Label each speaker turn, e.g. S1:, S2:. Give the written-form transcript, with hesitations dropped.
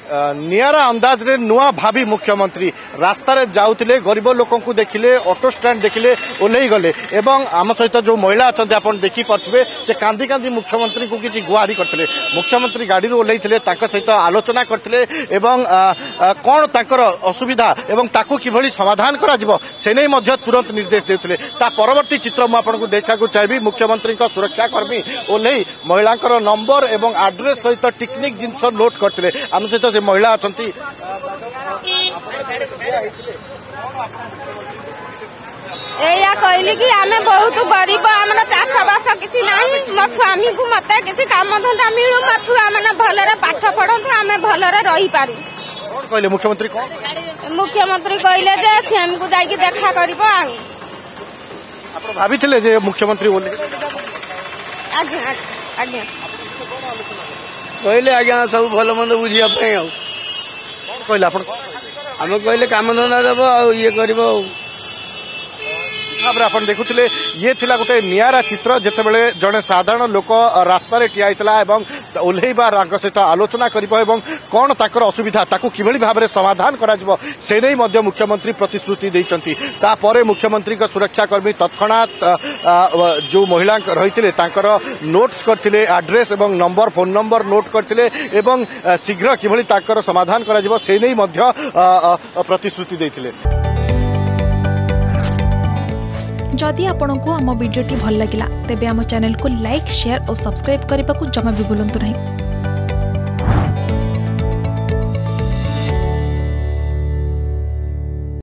S1: नियारा अंदाज रे नुआ भावी मुख्यमंत्री रास्ता रे जाउथिले गरीब लोकन को देखिले ऑटो स्टैंड देखिले ओल्हेई गले एवं आम सहित जो महिला अच्छा आपण देखी पार्थे से कांदी कांदी मुख्यमंत्री को किसी गुहारी करते मुख्यमंत्री गाड़ी ओल्हेई सहित आलोचना करते कौन तांकर असुविधा एवं ताकू किभली समाधान करा जिवो से नहीं मध्य तुरंत निर्देश देउथिले ता परवर्ती चित्र मु आपन को देखा चाहिए मुख्यमंत्री सुरक्षा कर्मी ओल्हेई महिला नंबर एवं एड्रेस सहित टेक्निक जिनस नोट करते आम सहित से महिला अच्छा
S2: एया कहली कि आमे बहुत गरीब आम चाष बास किसी ना मो स्वामी को मत किसी काम धंदा मिलू मो छुआ मैंने भलरे पाठ पढ़तु आमे भलरे रही पारू
S1: कहले मुख्यमंत्री कौन
S2: मुख्यमंत्री कहले जे सीएम को जाके देखा करिबो
S1: आप भाभी जे मुख्यमंत्री बोले
S2: आज्ञा आज्ञा
S3: कहले आज्ञा सब भल मंद बुझिया पे आ
S1: कहले आपण
S3: आम कहले काम धंदा देव आ ये करबो
S1: भाव आप देखुले ये थिला गोटे नियारा चित्र जितेबले जड़े साधारण लोक रास्तार ठिया ओल्हेबा सहित आलोचना कौन कौन ताकर असुविधा ताकू किभली भाव में समाधान करा से नहीं मध्य मुख्यमंत्री प्रतिश्रुति देइचंती तापरे मुख्यमंत्री सुरक्षा कर्मी तत्क्षणात जो महिला रही नोट्स करथिले एड्रेस एवं नंबर फोन नंबर नोट करथिले एवं शीघ्र किभली ताकर समाधान करा से नहीं मध्य प्रतिश्रुति देइथिले।
S4: जदि आपंक आम भिडी भल लगा तेब आम चैनल को लाइक शेयर और सब्सक्राइब करने को जमा भी भूलु नहीं।